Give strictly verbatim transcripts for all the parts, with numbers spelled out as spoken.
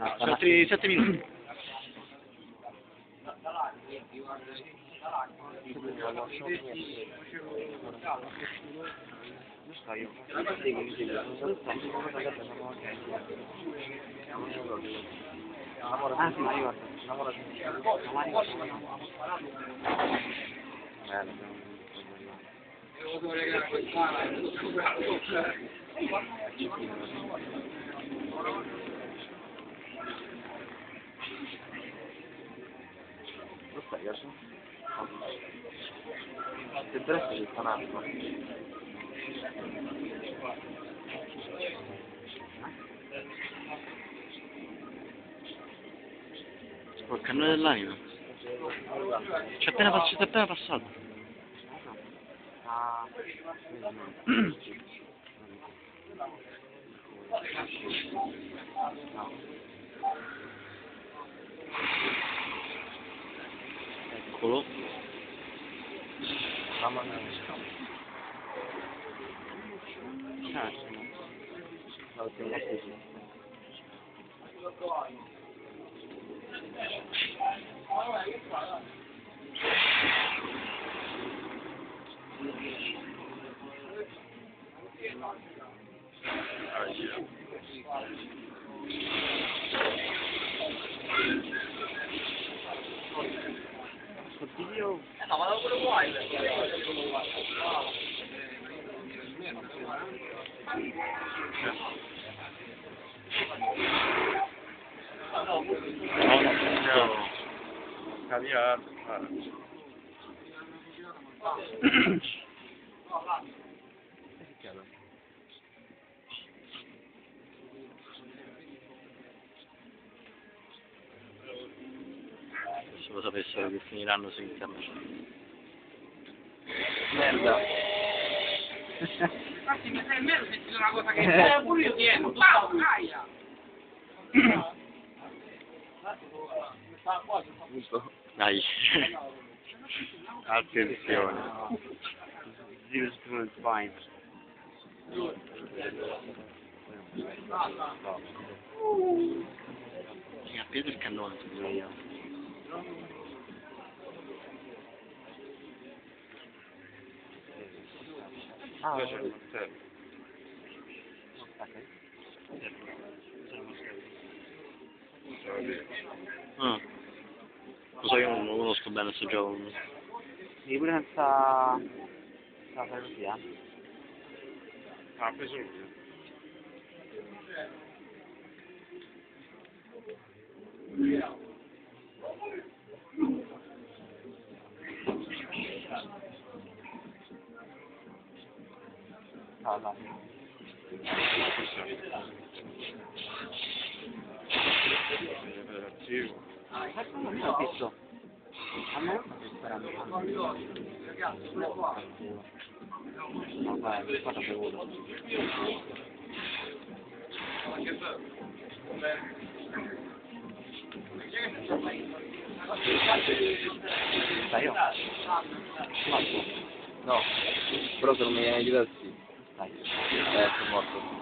altri sette minuti. Ah sì, mi ricordo, lavoro domani. Lo stai adesso? Se presto ci sta un attimo. Oh, il cannone dell'anima. C'è appena passato, c'è appena passato. Ah. Eccolo. Mamma mia. Cazzo. No, ti ho Oddio. Eh no, ma da quello vuoi? No, Caviar. se lo sapessero che finiranno su internet. Merda. Infatti mi sei almeno sentito una cosa che eh, pure io dietro, ciao, caia! Dai. Attenzione. Zero to point. Mi ha preso il cannone, scusa io. Ah, C'è il martello. Ah. Lo so, io non lo conosco bene questo gioco. devi pure senza... senza fare così, eh? Ah, ha preso lui. No, no. Relativo. Non ho visto. A me non mi sperando. No, vai, guarda bevuto. Stai io? Morto? No, però se non mi viene di là sì. Dai. Eh, sono morto.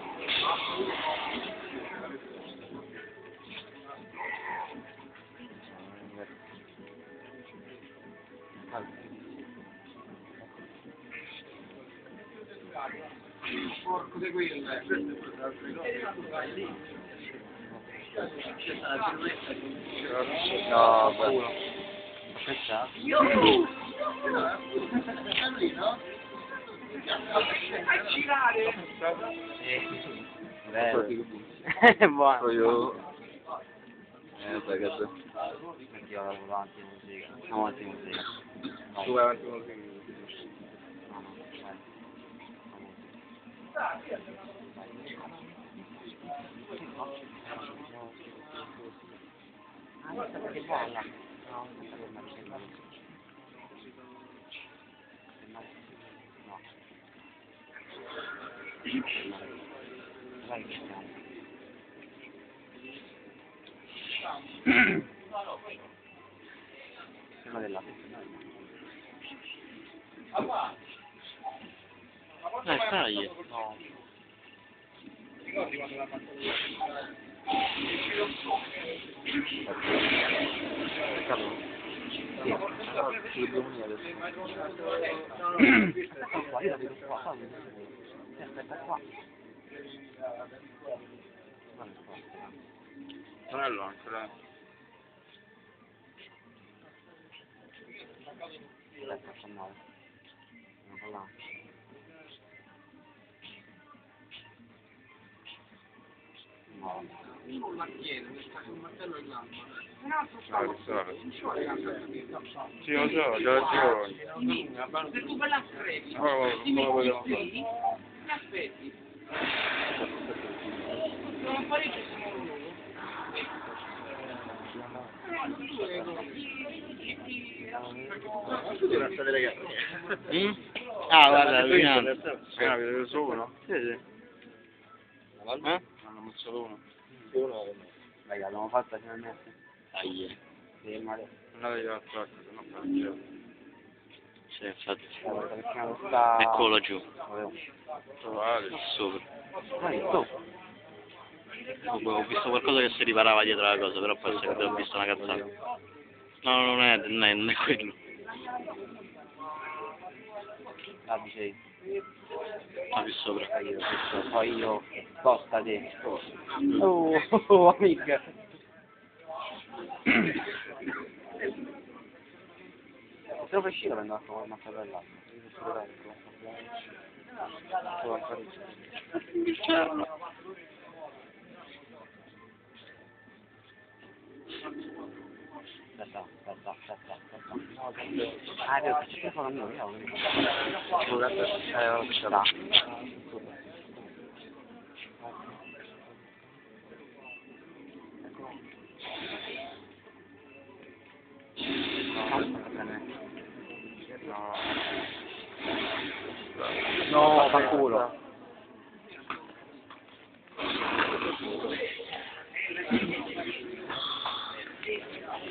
Porco di quello, eh. No, culo. Aspetta. Fai girare! È buono. Io... Eh, vabbè, che c'è? Perché io vado avanti in musica. Andiamo avanti in musica. No. Tu vai avanti in musica. No, no, vai. Ah, questa perché è bella. No, questa per me è bella. No. Vai che stiamo. Prima della Dai, stai. no. Sì, ci dobbiamo unire adesso. Aspetta qua, io la vedo qua, qua, sì, aspetta qua. Tonello ancora. Aspetta, fa male. Non fa là. No. Non la tiene, mi sta con un martello in mano. Ah, lo so. Sì, lo so, già ragione. Se tu per la aspetti, Oh, ti come metti vogliamo qui, ti aspetti. Non apparecchi sono loro. Tu devi stare ragazzi. Mm? Ah, guarda, allucinante. Ah, vedo solo uno? Sì, sì. Eh? Eh? Hanno ammazzato uno. Raga, l'abbiamo fatta finalmente. Dai. Sì, male. Andate via al tracco, se no faccio. Sì, infatti. Guarda, perché non sta... Eccolo giù. Trovate. Sopra. Vai, tu. Oh, boh, ho visto qualcosa che si riparava dietro la cosa, però poi se ho visto una cazzata. No, non è, non è, non è quello. La dicevi. Ah, più sopra. Io, questo, poi io, spostati. Oh, oh, amica. Se lo fai uscire prendo anche una mattarella. Aspetta, aspetta, aspetta, aspetta. Ah, devo faccio telefono mio, io non mi ricordo. Eh, non ce l'ha. No, fa culo.